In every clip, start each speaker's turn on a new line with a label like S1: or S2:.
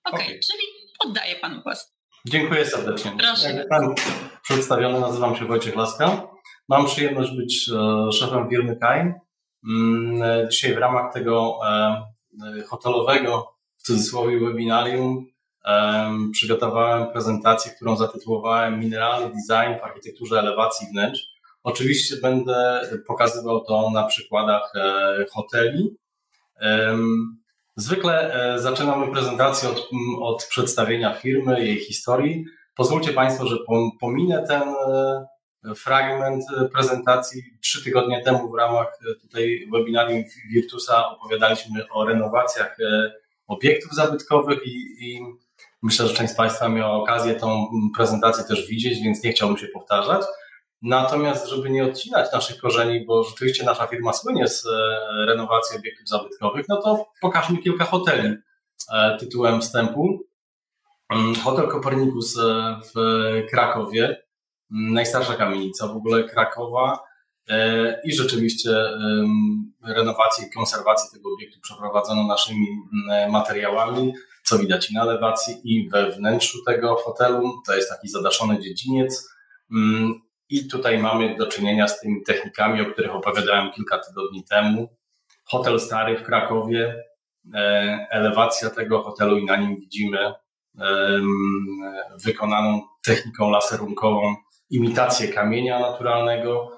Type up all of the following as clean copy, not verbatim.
S1: Okej, czyli oddaję panu głos.
S2: Dziękuję serdecznie.
S1: Proszę.
S2: Jak pan przedstawiony, nazywam się Wojciech Laska. Mam przyjemność być szefem firmy KAIM. Dzisiaj w ramach tego hotelowego, w cudzysłowie, webinarium przygotowałem prezentację, którą zatytułowałem Mineralny design w architekturze elewacji wnętrz. Oczywiście będę pokazywał to na przykładach hoteli. Zwykle zaczynamy prezentację od przedstawienia firmy, jej historii. Pozwólcie Państwo, że pominę ten fragment prezentacji. 3 tygodnie temu w ramach tutaj webinarium Virtusa opowiadaliśmy o renowacjach obiektów zabytkowych i myślę, że część z Państwa miała okazję tą prezentację też widzieć, więc nie chciałbym się powtarzać. Natomiast, żeby nie odcinać naszych korzeni, bo rzeczywiście nasza firma słynie z renowacji obiektów zabytkowych, no to pokażmy kilka hoteli tytułem wstępu. Hotel Kopernikus w Krakowie, najstarsza kamienica w ogóle Krakowa i rzeczywiście renowację i konserwację tego obiektu przeprowadzono naszymi materiałami, co widać i na elewacji, i we wnętrzu tego hotelu. To jest taki zadaszony dziedziniec. I tutaj mamy do czynienia z tymi technikami, o których opowiadałem kilka tygodni temu. Hotel Stary w Krakowie, elewacja tego hotelu i na nim widzimy wykonaną techniką laserunkową imitację kamienia naturalnego.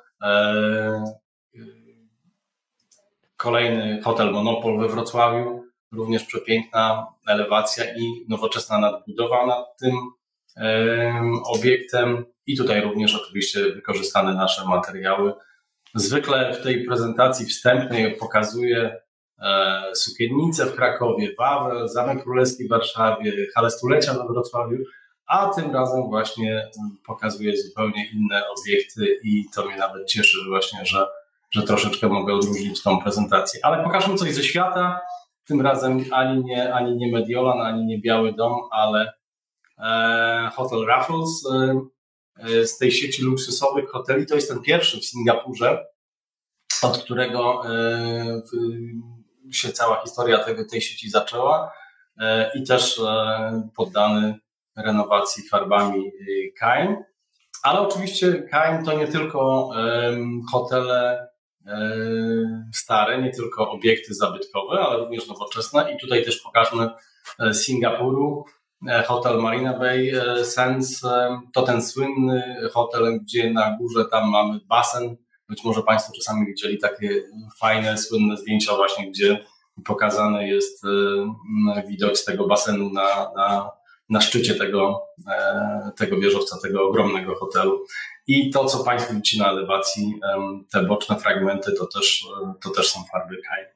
S2: Kolejny hotel Monopol we Wrocławiu, również przepiękna elewacja i nowoczesna nadbudowa nad tym obiektem. I tutaj również oczywiście wykorzystane nasze materiały. Zwykle w tej prezentacji wstępnej pokazuję sukiennicę w Krakowie, Wawel, Zamek Królewski w Warszawie, halę stulecia we Wrocławiu, a tym razem właśnie pokazuję zupełnie inne obiekty i to mnie nawet cieszy właśnie, że troszeczkę mogę odróżnić tą prezentację. Ale pokażmy coś ze świata, tym razem ani nie Mediolan, ani nie Biały Dom, ale Hotel Raffles z tej sieci luksusowych hoteli. To jest ten pierwszy w Singapurze, od którego się cała historia tej sieci zaczęła i też poddany renowacji farbami KAIM. Ale oczywiście KAIM to nie tylko hotele stare, nie tylko obiekty zabytkowe, ale również nowoczesne. I tutaj też pokażmy Singapuru. Hotel Marina Bay Sands, to ten słynny hotel, gdzie na górze tam mamy basen. Być może Państwo czasami widzieli takie fajne, słynne zdjęcia właśnie, gdzie pokazany jest widok z tego basenu na szczycie tego wieżowca, tego ogromnego hotelu. I to, co Państwo widzicie na elewacji, te boczne fragmenty, to też są farby KAIM.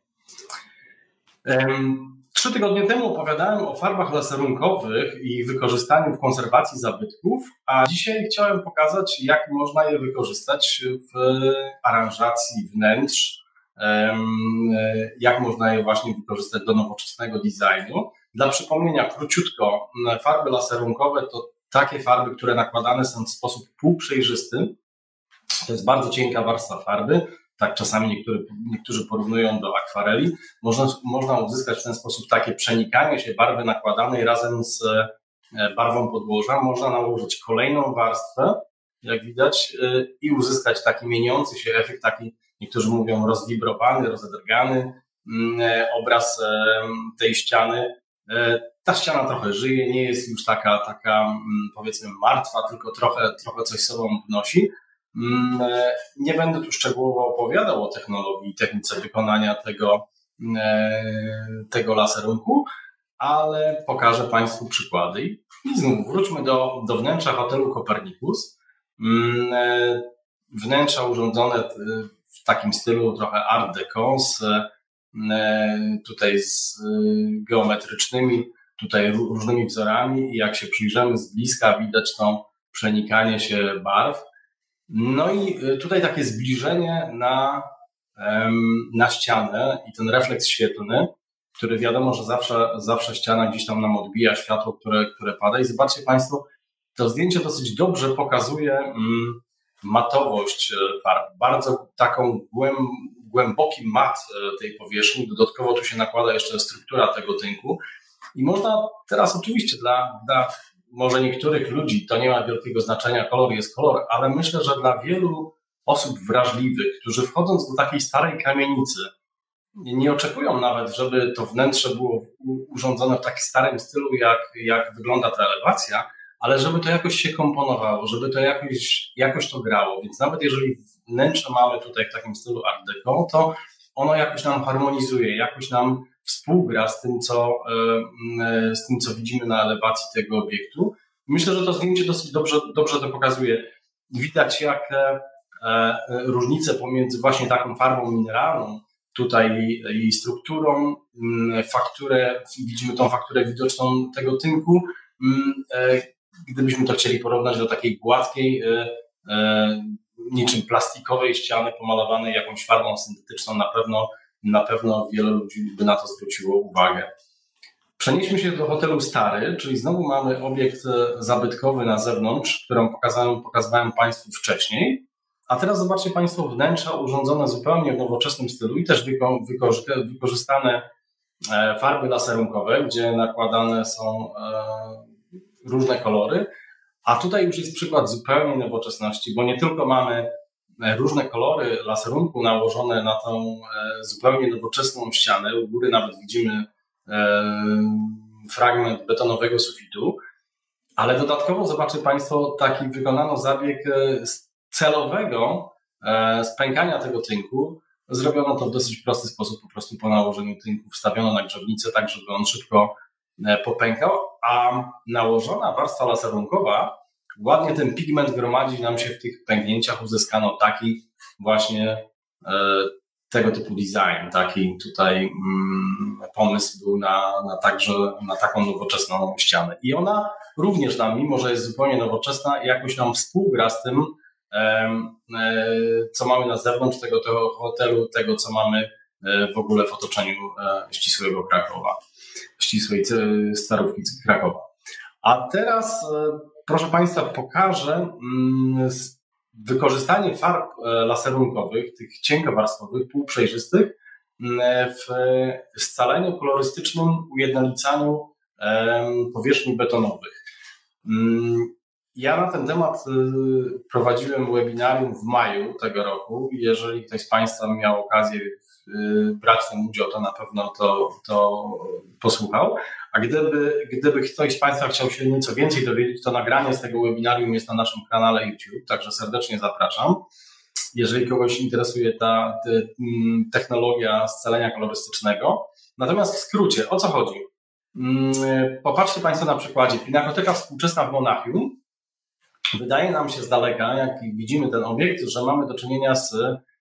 S2: 3 tygodnie temu opowiadałem o farbach laserunkowych i wykorzystaniu w konserwacji zabytków, a dzisiaj chciałem pokazać, jak można je wykorzystać w aranżacji wnętrz, jak można je właśnie wykorzystać do nowoczesnego designu. Dla przypomnienia króciutko, farby laserunkowe to takie farby, które nakładane są w sposób półprzejrzysty. To jest bardzo cienka warstwa farby. Tak czasami niektórzy porównują do akwareli. Można uzyskać w ten sposób takie przenikanie się barwy nakładanej razem z barwą podłoża. Można nałożyć kolejną warstwę, jak widać, i uzyskać taki mieniący się efekt, taki niektórzy mówią rozwibrowany, rozedrgany obraz tej ściany. Ta ściana trochę żyje, nie jest już taka powiedzmy martwa, tylko trochę coś sobą wnosi. Nie będę tu szczegółowo opowiadał o technologii i technice wykonania tego laserunku, ale pokażę Państwu przykłady. I znów wróćmy do wnętrza hotelu Kopernikus. Wnętrza urządzone w takim stylu trochę art deco, tutaj z geometrycznymi, tutaj różnymi wzorami i jak się przyjrzymy z bliska, widać to przenikanie się barw. No i tutaj takie zbliżenie na ścianę i ten refleks świetlny, który wiadomo, że zawsze ściana gdzieś tam nam odbija światło, które pada. I zobaczcie Państwo, to zdjęcie dosyć dobrze pokazuje matowość farb. Bardzo taką głęboki mat tej powierzchni. Dodatkowo tu się nakłada jeszcze struktura tego tynku. I można teraz oczywiście dla może niektórych ludzi to nie ma wielkiego znaczenia, kolor jest kolor, ale myślę, że dla wielu osób wrażliwych, którzy wchodząc do takiej starej kamienicy, nie oczekują nawet, żeby to wnętrze było urządzone w takim starym stylu, jak wygląda ta elewacja, ale żeby to jakoś się komponowało, żeby to jakoś to grało. Więc nawet jeżeli wnętrze mamy tutaj w takim stylu art deco, to ono jakoś nam harmonizuje, jakoś nam współgra z tym, co widzimy na elewacji tego obiektu. Myślę, że to zdjęcie dosyć dobrze to pokazuje. Widać, jak różnice pomiędzy właśnie taką farbą mineralną, tutaj jej strukturą, widzimy tą fakturę widoczną tego tynku. Gdybyśmy to chcieli porównać do takiej gładkiej, niczym plastikowej ściany pomalowanej jakąś farbą syntetyczną, na pewno wiele ludzi by na to zwróciło uwagę. Przenieśmy się do hotelu Stary, czyli znowu mamy obiekt zabytkowy na zewnątrz, którą pokazywałem Państwu wcześniej. A teraz zobaczcie Państwo wnętrza urządzone zupełnie w nowoczesnym stylu i też wykorzystane farby laserunkowe, gdzie nakładane są różne kolory. A tutaj już jest przykład zupełnie nowoczesności, bo nie tylko mamy różne kolory laserunku nałożone na tą zupełnie nowoczesną ścianę, u góry nawet widzimy fragment betonowego sufitu, ale dodatkowo zobaczcie Państwo, taki wykonano zabieg celowego spękania tego tynku. Zrobiono to w dosyć prosty sposób, po prostu po nałożeniu tynku wstawiono na grzewnicę, tak żeby on szybko popękał, a nałożona warstwa laserunkowa ładnie ten pigment gromadzi nam się w tych pęknięciach, uzyskano taki właśnie tego typu design, taki tutaj pomysł był na taką nowoczesną ścianę. I ona również nam, mimo że jest zupełnie nowoczesna, jakoś nam współgra z tym, co mamy na zewnątrz tego hotelu, tego, co mamy w ogóle w otoczeniu ścisłego Krakowa, ścisłej Starówki Krakowa. A teraz, proszę Państwa, pokażę wykorzystanie farb laserunkowych, tych cienkowarstwowych, półprzejrzystych, w scaleniu kolorystycznym, ujednolicaniu powierzchni betonowych. Ja na ten temat prowadziłem webinarium w maju tego roku. Jeżeli ktoś z Państwa miał okazję brać w tym udział, to na pewno to posłuchał. A gdyby ktoś z Państwa chciał się nieco więcej dowiedzieć, to nagranie z tego webinarium jest na naszym kanale YouTube, także serdecznie zapraszam. Jeżeli kogoś interesuje ta technologia scalenia kolorystycznego. Natomiast w skrócie, o co chodzi? Popatrzcie Państwo na przykładzie. Pinakoteka współczesna w Monachium. Wydaje nam się z daleka, jak widzimy ten obiekt, że mamy do czynienia z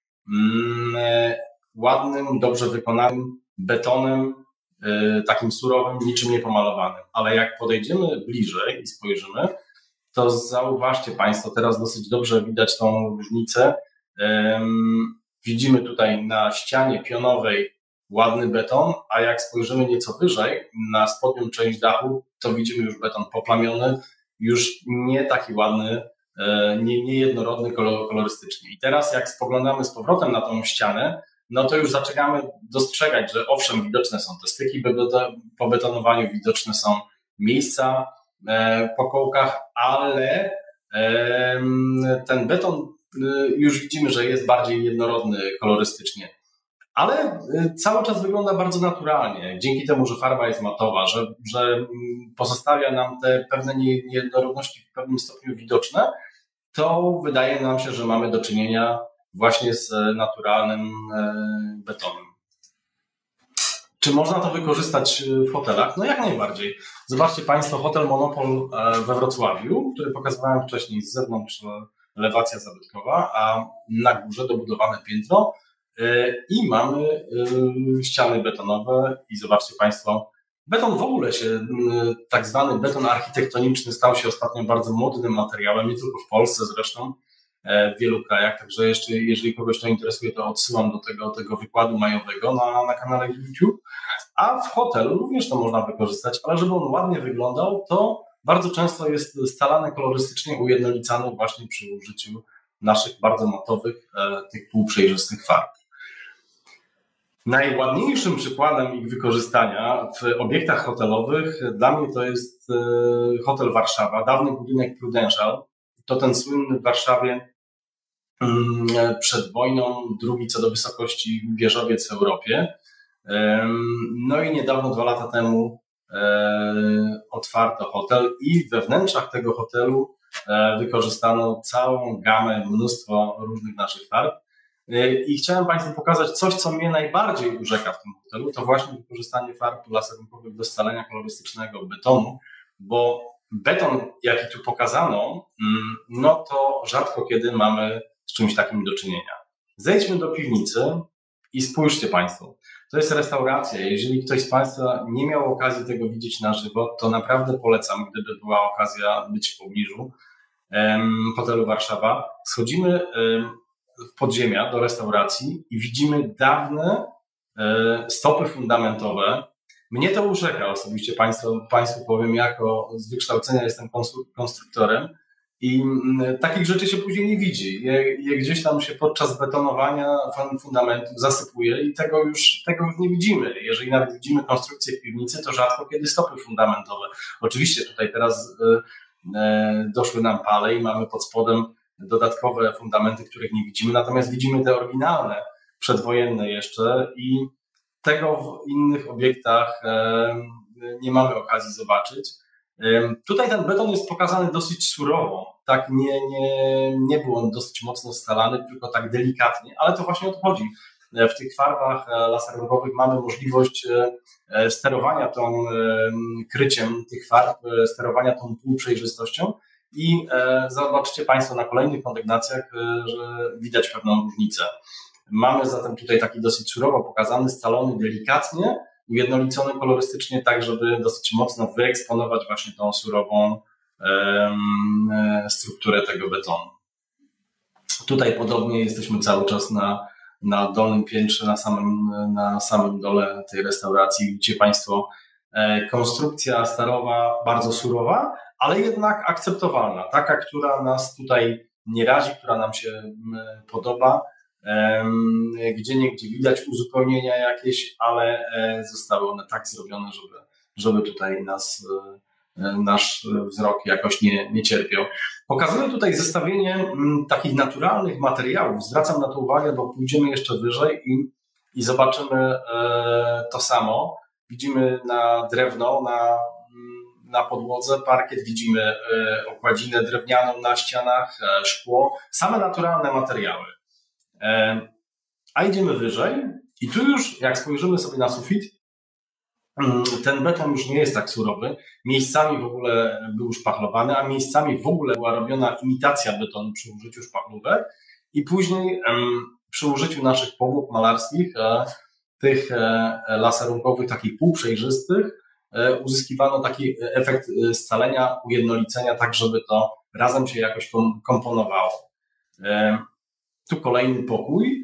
S2: ładnym, dobrze wykonanym betonem, takim surowym, niczym niepomalowanym. Ale jak podejdziemy bliżej i spojrzymy, to zauważcie Państwo, teraz dosyć dobrze widać tą różnicę. Widzimy tutaj na ścianie pionowej ładny beton, a jak spojrzymy nieco wyżej, na spodnią część dachu, to widzimy już beton poplamiony, już nie taki ładny, niejednorodny kolorystycznie. I teraz jak spoglądamy z powrotem na tą ścianę, no to już zaczynamy dostrzegać, że owszem, widoczne są te styki po betonowaniu, widoczne są miejsca po kołkach, ale ten beton już widzimy, że jest bardziej jednorodny kolorystycznie. Ale cały czas wygląda bardzo naturalnie, dzięki temu, że farba jest matowa, że pozostawia nam te pewne niejednorodności w pewnym stopniu widoczne, to wydaje nam się, że mamy do czynienia właśnie z naturalnym betonem. Czy można to wykorzystać w hotelach? No jak najbardziej. Zobaczcie Państwo hotel Monopol we Wrocławiu, który pokazywałem wcześniej z zewnątrz, elewacja zabytkowa, a na górze dobudowane piętro i mamy ściany betonowe i zobaczcie Państwo, beton w ogóle tak zwany beton architektoniczny stał się ostatnio bardzo modnym materiałem, nie tylko w Polsce zresztą, w wielu krajach, także jeszcze jeżeli kogoś to interesuje, to odsyłam do tego wykładu majowego na kanale YouTube, a w hotelu również to można wykorzystać, ale żeby on ładnie wyglądał, to bardzo często jest scalany kolorystycznie, ujednolicany właśnie przy użyciu naszych bardzo matowych, tych półprzejrzystych farb. Najładniejszym przykładem ich wykorzystania w obiektach hotelowych dla mnie to jest hotel Warszawa, dawny budynek Prudential. To ten słynny w Warszawie przed wojną drugi co do wysokości wieżowiec w Europie. No i niedawno, 2 lata temu otwarto hotel i we wnętrzach tego hotelu wykorzystano całą gamę, mnóstwo różnych naszych farb. I chciałem Państwu pokazać coś, co mnie najbardziej urzeka w tym hotelu, to właśnie wykorzystanie farb laserunkowych do scalenia kolorystycznego betonu, bo beton, jaki tu pokazano, no to rzadko kiedy mamy z czymś takim do czynienia. Zejdźmy do piwnicy i spójrzcie Państwo. To jest restauracja. Jeżeli ktoś z Państwa nie miał okazji tego widzieć na żywo, to naprawdę polecam, gdyby była okazja być w pobliżu hotelu Warszawa. Schodzimy w podziemia do restauracji i widzimy dawne stopy fundamentowe. Mnie to urzeka osobiście, Państwu powiem, jako z wykształcenia jestem konstruktorem i takich rzeczy się później nie widzi. Je gdzieś tam się podczas betonowania fundamentów zasypuje i tego już nie widzimy. Jeżeli nawet widzimy konstrukcję w piwnicy, to rzadko kiedy stopy fundamentowe. Oczywiście tutaj teraz doszły nam pale i mamy pod spodem dodatkowe fundamenty, których nie widzimy, natomiast widzimy te oryginalne, przedwojenne jeszcze i tego w innych obiektach nie mamy okazji zobaczyć. Tutaj ten beton jest pokazany dosyć surowo, tak nie był on dosyć mocno scalany, tylko tak delikatnie, ale to właśnie o to chodzi. W tych farbach laserunkowych mamy możliwość sterowania tą kryciem tych farb, sterowania tą półprzejrzystością i zobaczycie Państwo na kolejnych kondygnacjach, że widać pewną różnicę. Mamy zatem tutaj taki dosyć surowo pokazany, scalony delikatnie, ujednolicony kolorystycznie, tak żeby dosyć mocno wyeksponować właśnie tą surową strukturę tego betonu. Tutaj podobnie jesteśmy cały czas na dolnym piętrze, na samym dole tej restauracji. Widzicie Państwo konstrukcja starowa, bardzo surowa, ale jednak akceptowalna, taka, która nas tutaj nie razi, która nam się podoba. Gdzieniegdzie widać uzupełnienia jakieś, ale zostały one tak zrobione, żeby tutaj nasz wzrok jakoś nie cierpiał. Pokazuję tutaj zestawienie takich naturalnych materiałów. Zwracam na to uwagę, bo pójdziemy jeszcze wyżej i zobaczymy to samo. Widzimy na drewno, na podłodze, parkiet, widzimy okładzinę drewnianą na ścianach, szkło, same naturalne materiały. A idziemy wyżej i tu już, jak spojrzymy sobie na sufit, ten beton już nie jest tak surowy. Miejscami w ogóle był szpachlowany, a miejscami w ogóle była robiona imitacja betonu przy użyciu szpachlówek i później przy użyciu naszych powłok malarskich, tych laserunkowych, takich półprzejrzystych, uzyskiwano taki efekt scalenia, ujednolicenia, tak żeby to razem się jakoś komponowało. Tu kolejny pokój,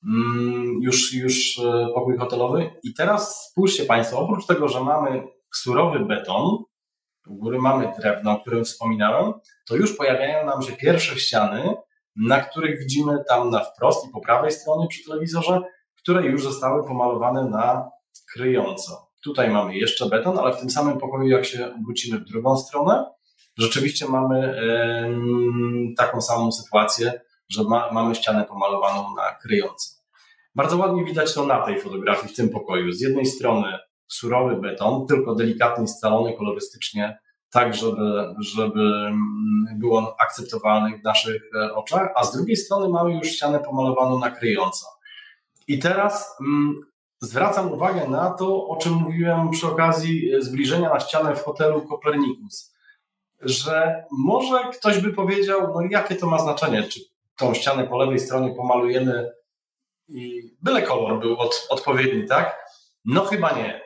S2: już pokój hotelowy. I teraz spójrzcie Państwo, oprócz tego, że mamy surowy beton, u góry mamy drewno, o którym wspominałem, to już pojawiają nam się pierwsze ściany, na których widzimy tam na wprost i po prawej stronie przy telewizorze, które już zostały pomalowane na kryjąco. Tutaj mamy jeszcze beton, ale w tym samym pokoju, jak się obrócimy w drugą stronę, rzeczywiście mamy taką samą sytuację, że mamy ścianę pomalowaną na kryjąco. Bardzo ładnie widać to na tej fotografii w tym pokoju. Z jednej strony surowy beton, tylko delikatnie scalony kolorystycznie, tak żeby był on akceptowalny w naszych oczach, a z drugiej strony mamy już ścianę pomalowaną na kryjąco. I teraz zwracam uwagę na to, o czym mówiłem przy okazji zbliżenia na ścianę w hotelu Copernicus, że może ktoś by powiedział, no jakie to ma znaczenie, czy tą ścianę po lewej stronie pomalujemy i byle kolor był odpowiedni, tak? No chyba nie.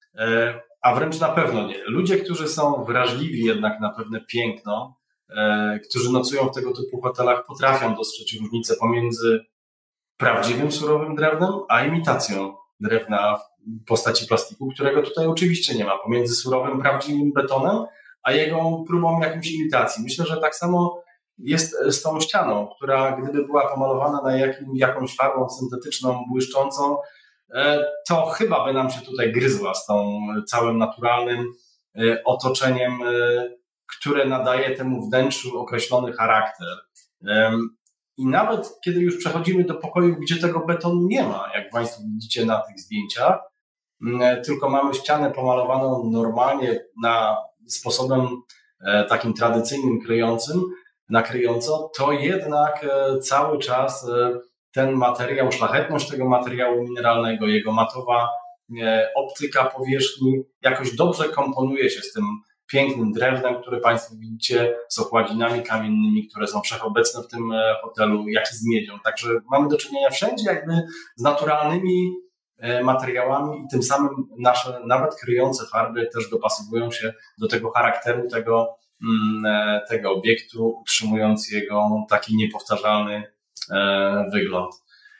S2: A wręcz na pewno nie. Ludzie, którzy są wrażliwi jednak na pewne piękno, którzy nocują w tego typu hotelach, potrafią dostrzec różnicę pomiędzy prawdziwym surowym drewnem, a imitacją drewna w postaci plastiku, którego tutaj oczywiście nie ma. Pomiędzy surowym, prawdziwym betonem, a jego próbą jakimś imitacji. Myślę, że tak samo jest z tą ścianą, która gdyby była pomalowana na jakąś farbą syntetyczną, błyszczącą, to chyba by nam się tutaj gryzła z tą całym naturalnym otoczeniem, które nadaje temu wnętrzu określony charakter. I nawet kiedy już przechodzimy do pokoju, gdzie tego betonu nie ma, jak Państwo widzicie na tych zdjęciach, tylko mamy ścianę pomalowaną normalnie sposobem takim tradycyjnym, na kryjąco, to jednak cały czas ten materiał, szlachetność tego materiału mineralnego, jego matowa optyka powierzchni jakoś dobrze komponuje się z tym pięknym drewnem, które Państwo widzicie, z okładzinami kamiennymi, które są wszechobecne w tym hotelu, jak i z miedzią. Także mamy do czynienia wszędzie jakby z naturalnymi materiałami i tym samym nasze nawet kryjące farby też dopasowują się do tego charakteru tego obiektu, utrzymując jego taki niepowtarzalny wygląd.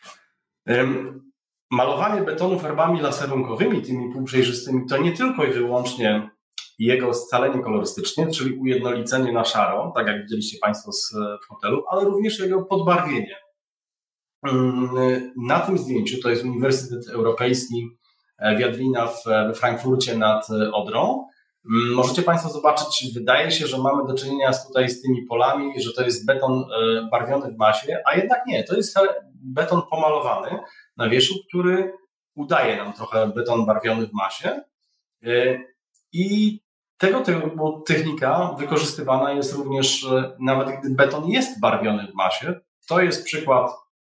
S2: Malowanie betonu farbami laserunkowymi, tymi półprzejrzystymi, to nie tylko i wyłącznie jego scalenie kolorystycznie, czyli ujednolicenie na szaro, tak jak widzieliście Państwo w hotelu, ale również jego podbarwienie. Na tym zdjęciu, to jest Uniwersytet Europejski Viadrina we Frankfurcie nad Odrą, możecie Państwo zobaczyć, wydaje się, że mamy do czynienia tutaj z tymi polami, że to jest beton barwiony w masie, a jednak nie, to jest beton pomalowany na wierzchu, który udaje nam trochę beton barwiony w masie. I tego typu technika wykorzystywana jest również, nawet gdy beton jest barwiony w masie. To jest przykład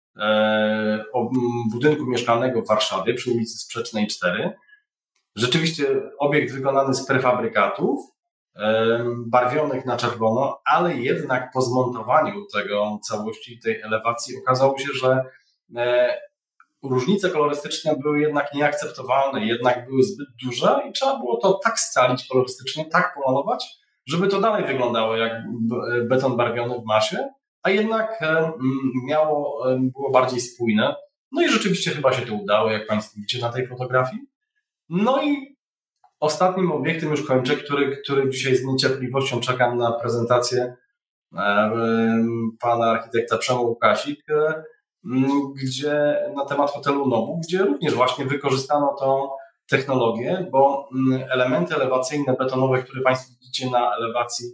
S2: budynku mieszkalnego w Warszawie przy ulicy Sprzecznej 4. Rzeczywiście obiekt wykonany z prefabrykatów, barwionych na czerwono, ale jednak po zmontowaniu tego całości, tej elewacji okazało się, że różnice kolorystyczne były jednak nieakceptowalne, jednak były zbyt duże i trzeba było to tak scalić kolorystycznie, tak pomalować, żeby to dalej wyglądało jak beton barwiony w masie, a jednak było bardziej spójne. No i rzeczywiście chyba się to udało, jak Państwo widzicie na tej fotografii. No i ostatnim obiektem już kończę, który dzisiaj z niecierpliwością czekam na prezentację pana architekta Przemo Łukasik, gdzie na temat hotelu Nobu, gdzie również właśnie wykorzystano tą technologię, bo elementy elewacyjne betonowe, które Państwo widzicie na elewacji,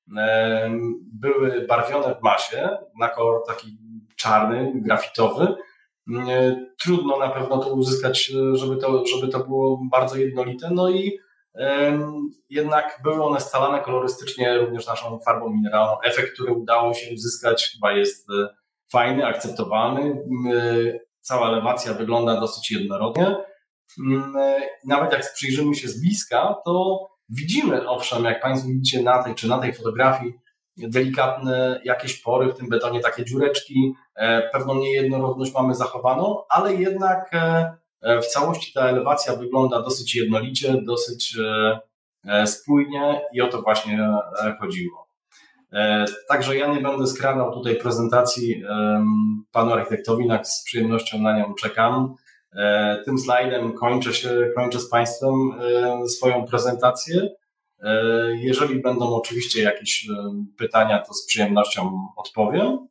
S2: były barwione w masie na kolor taki czarny, grafitowy. Trudno na pewno to uzyskać, żeby to było bardzo jednolite, no i jednak były one scalane kolorystycznie również naszą farbą mineralną. Efekt, który udało się uzyskać, chyba jest fajny, akceptowalny. Cała elewacja wygląda dosyć jednorodnie. Nawet jak przyjrzymy się z bliska, to widzimy, owszem, jak Państwo widzicie na tej fotografii, delikatne jakieś pory w tym betonie, takie dziureczki, pewną niejednorodność mamy zachowaną, ale jednak w całości ta elewacja wygląda dosyć jednolicie, dosyć spójnie i o to właśnie chodziło. Także ja nie będę skradał tutaj prezentacji panu architektowi, z przyjemnością na nią czekam. Tym slajdem kończę z Państwem swoją prezentację. Jeżeli będą oczywiście jakieś pytania, to z przyjemnością odpowiem.